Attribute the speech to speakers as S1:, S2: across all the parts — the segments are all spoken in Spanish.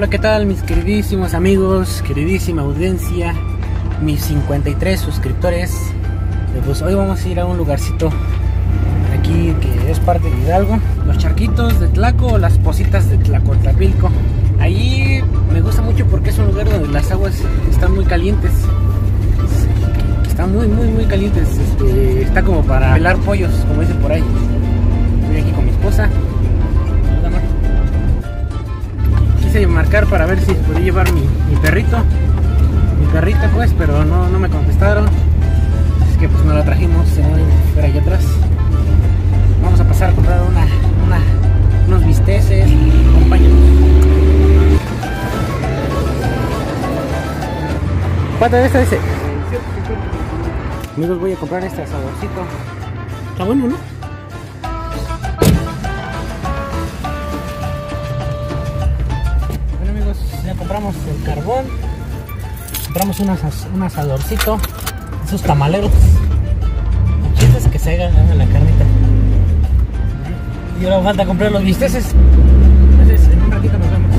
S1: Hola, ¿qué tal mis queridísimos amigos, queridísima audiencia, mis 53 suscriptores? Pues hoy vamos a ir a un lugarcito aquí que es parte de Hidalgo, los charquitos de Tlaco o las Positas de Tlacotlapilco. Allí me gusta mucho porque es un lugar donde las aguas están muy calientes. Están muy calientes. Está como para pelar pollos, como dicen por ahí. Estoy aquí con mi esposa. Quise marcar para ver si podía llevar mi perrita pues, pero no me contestaron. Así que pues no la trajimos, se van a ver allá atrás. Vamos a pasar a comprar unos bisteces. Acompáñanos. ¿Cuánto es ese? Amigos, voy a comprar este asadorcito. Está bueno, ¿no? Bueno amigos, ya compramos el carbón. Compramos un asadorcito. Esos tamaleros. El chiste es que se haga la carnita. Y ahora falta comprar los bisteces. Entonces en un ratito nos vemos.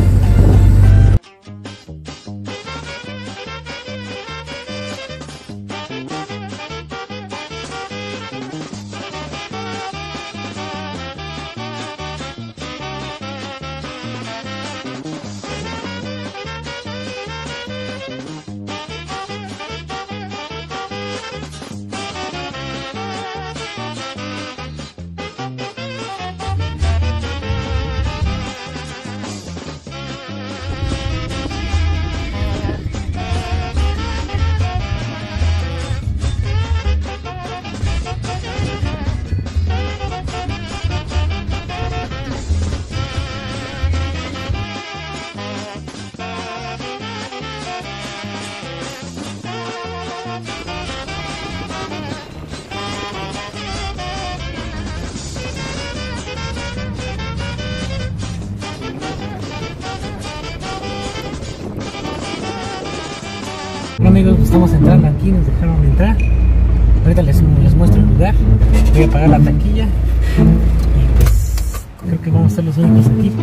S1: Bueno amigos, pues estamos entrando aquí, nos dejaron entrar. Ahorita les muestro el lugar. Voy a pagar la taquilla. Y pues creo que vamos a ser los únicos aquí.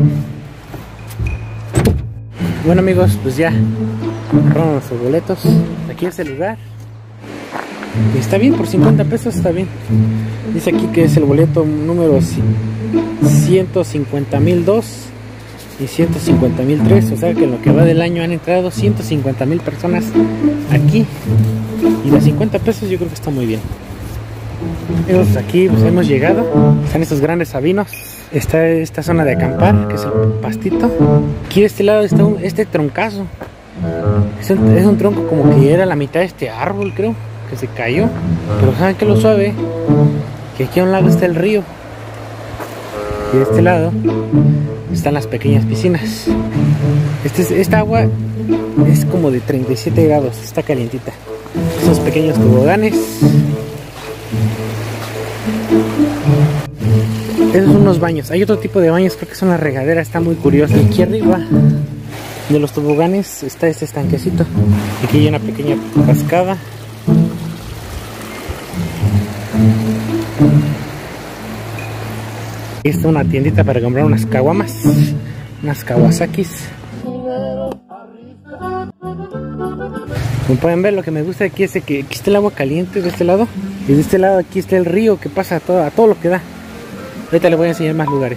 S1: Bueno amigos, pues ya compraron nuestros boletos. Aquí es el lugar. Y está bien, por 50 pesos está bien. Dice aquí que es el boleto número 150.002 y 150.003, o sea que en lo que va del año han entrado 150.000 personas aquí, y los 50 pesos yo creo que está muy bien. Amigos, aquí pues hemos llegado, están estos grandes sabinos, está esta zona de acampar, que es el pastito. Aquí de este lado está este troncazo, es un tronco como que era la mitad de este árbol, creo, que se cayó, pero saben que lo suave, que aquí a un lado está el río, y de este lado están las pequeñas piscinas. Esta agua es como de 37 grados, está calientita. Esos pequeños toboganes. Esos son unos baños. Hay otro tipo de baños, creo que son las regaderas, está muy curioso. Aquí arriba de los toboganes está este estanquecito. Aquí hay una pequeña cascada. Aquí está una tiendita para comprar unas caguamas, unas Kawasakis. Como pueden ver, lo que me gusta aquí es que aquí está el agua caliente de este lado, y de este lado aquí está el río que pasa a todo lo que da. Ahorita les voy a enseñar más lugares.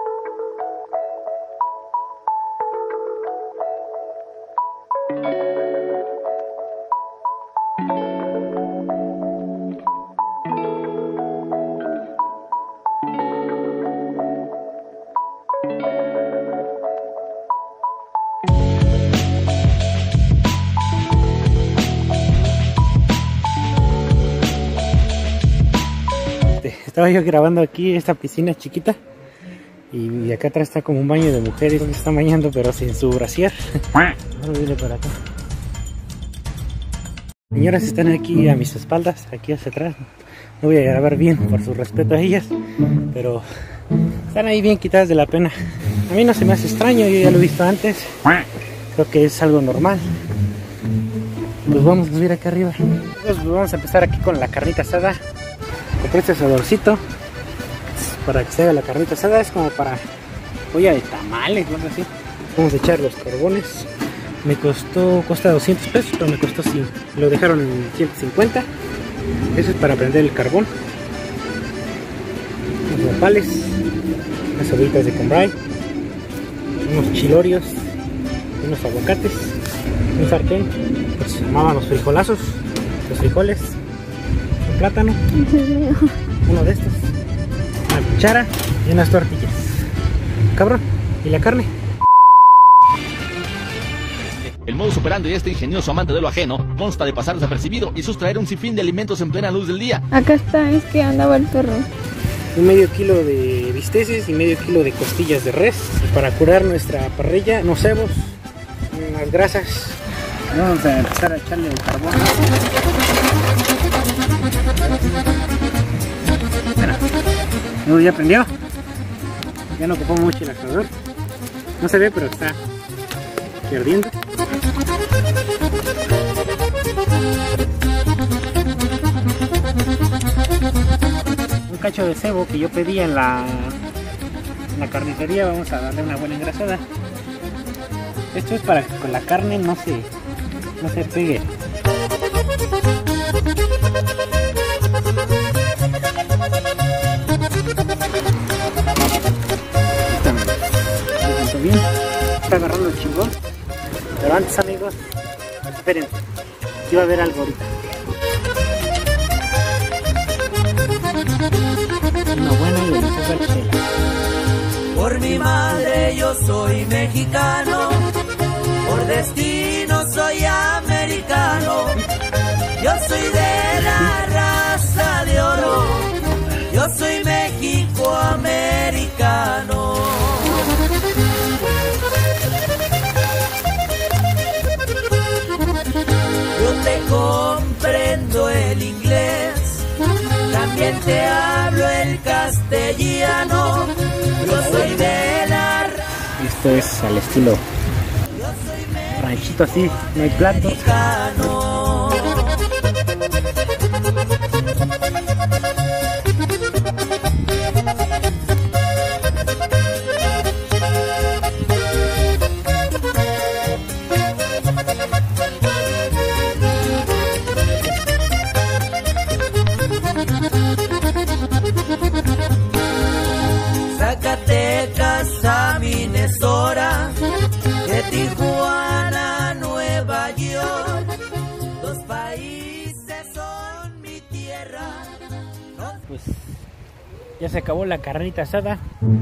S1: Estaba yo grabando aquí esta piscina chiquita, y acá atrás está como un baño de mujeres donde se están bañando pero sin su brasier. Ahora viene para acá. Señoras están aquí a mis espaldas, aquí hacia atrás. No voy a grabar bien por su respeto a ellas, pero están ahí bien quitadas de la pena. A mí no se me hace extraño, yo ya lo he visto antes. Creo que es algo normal. Pues vamos a subir acá arriba. Pues vamos a empezar aquí con la carnita asada. Compré este asadorcito para que se haga la carnita asada. Es como para olla de tamales o algo así. Vamos a echar los carbones. Cuesta 200 pesos, pero me costó 100. Lo dejaron en 150. Eso es para prender el carbón. Unos nopales, unas cebollitas de cambray, unos chilorios, unos aguacates, un sartén, pues se llamaban los frijolazos, los frijoles, un plátano, uno de estos, una cuchara y unas tortillas. Cabrón, ¿y la carne?
S2: El modus operandi de este ingenioso amante de lo ajeno consta de pasar desapercibido y sustraer un sinfín de alimentos en plena luz del día.
S3: Acá está, es que andaba el perro.
S1: Un medio kilo de bisteces y medio kilo de costillas de res. Y para curar nuestra parrilla, unos cebos, unas grasas. Vamos a empezar a echarle el carbón. Bueno, ya prendió. Ya no ocupó mucho el asador. No se ve, pero está aquí ardiendo. Un cacho de cebo que yo pedí en la carnicería. Vamos a darle una buena engrasada. Esto es para que con la carne no se pegue. Bien, está agarrando el chingón. Pero antes, amigos, esperen, aquí va a haber algo ahorita. Una buena y deliciosa chela.
S4: Por mi madre yo soy mexicano, por destino soy americano. Yo soy de la raza de oro, yo soy mexicoamericano. Yo te comprendo el inglés, también te hablo el castellano. Yo soy de la
S1: Esto es al estilo ranchito, así, no hay platos.
S4: mexicano. Zacatecas a Minnesota, de Tijuana a Nueva York, dos países son mi tierra.
S1: Pues ya se acabó la carnita asada.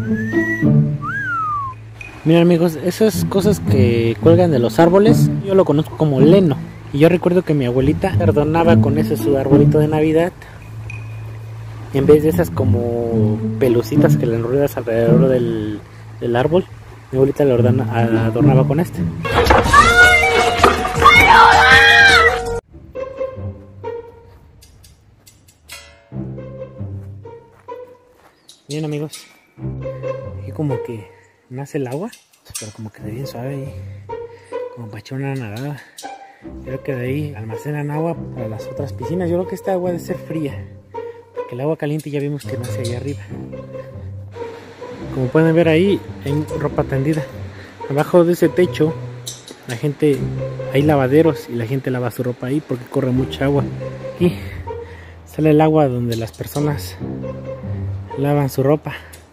S1: Miren, amigos, esas cosas que cuelgan de los árboles, yo lo conozco como leno. Y yo recuerdo que mi abuelita adornaba con eso su arbolito de Navidad. En vez de esas como pelucitas que le enrollas alrededor del árbol, mi abuelita le adornaba con este. Bien, amigos, aquí como que nace el agua, pero como que de bien suave ahí, como para echar una nadada. Creo que de ahí almacenan agua para las otras piscinas. Yo creo que esta agua debe ser fría, porque el agua caliente ya vimos que nace ahí arriba. Como pueden ver ahí hay ropa tendida. Abajo de ese techo hay lavaderos y la gente lava su ropa ahí porque corre mucha agua. Y sale el agua donde las personas lavan su ropa.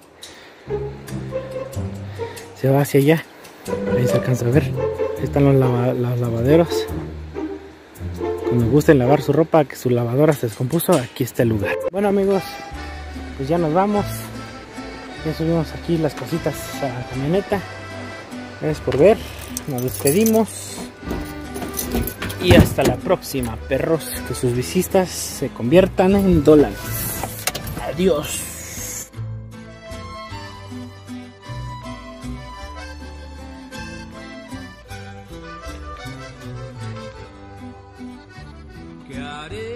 S1: Se va hacia allá. Ahí se alcanza a ver. Ahí están los lavaderos. Cuando gusten lavar su ropa, que su lavadora se descompuso, aquí está el lugar. Bueno, amigos, pues ya nos vamos. Ya subimos aquí las cositas a la camioneta. Gracias por ver. Nos despedimos. Y hasta la próxima, perros. Que sus visitas se conviertan en dólares. Adiós.
S4: ¿Qué haré?